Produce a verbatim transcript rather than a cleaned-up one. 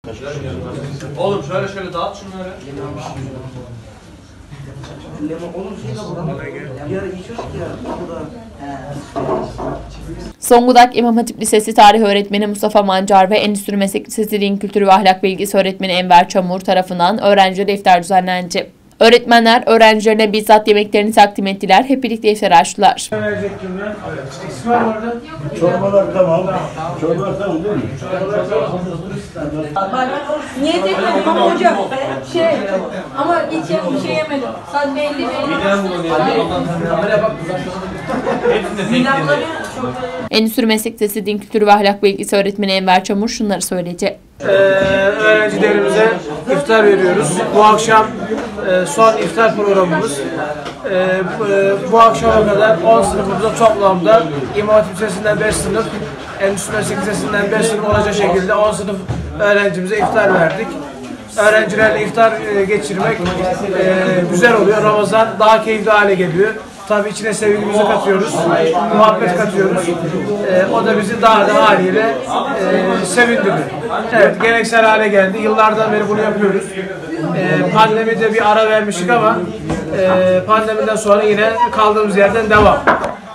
Oğlum şöyle şöyle dağıt şunları. Zonguldak İmam Hatip Lisesi Tarih Öğretmeni Mustafa Mancar ve Endüstri Meslek Lisesi Din Kültürü ve Ahlak Bilgisi Öğretmeni Enver Çamur tarafından öğrencilere iftar düzenlendi. Öğretmenler öğrencilerine bizzat yemeklerini takdim ettiler. Hep birlikte iftar açtılar. Çorbalar tamam. Çorbalar tamam değil mi? Niyet etmedim ama hocam şey ama hiç bir şey yemedim. Sadece belli belli. Endüstri Meslek Lisesi Din Kültürü ve Ahlak Bilgisi Öğretmeni Enver Çamur şunları söyledi. Ee, öğrencilerimize iftar veriyoruz. Bu akşam e, son iftar programımız. E, e, bu akşama kadar on sınıfımızda toplamda İmam Hatip Lisesi'nden beş sınıf, Endüstri Meslek Lisesi'nden beş sınıf olacak şekilde on sınıf öğrencimize iftar verdik. Öğrencilerle iftar e, geçirmek e, güzel oluyor. Ramazan daha keyifli hale geliyor. Tabii içine sevgimizi katıyoruz, muhabbet katıyoruz. Ee, o da bizi daha da haliyle e, sevindiriyor. Evet, geleneksel hale geldi. Yıllardan beri bunu yapıyoruz. Ee, pandemide bir ara vermiştik ama e, pandemiden sonra yine kaldığımız yerden devam.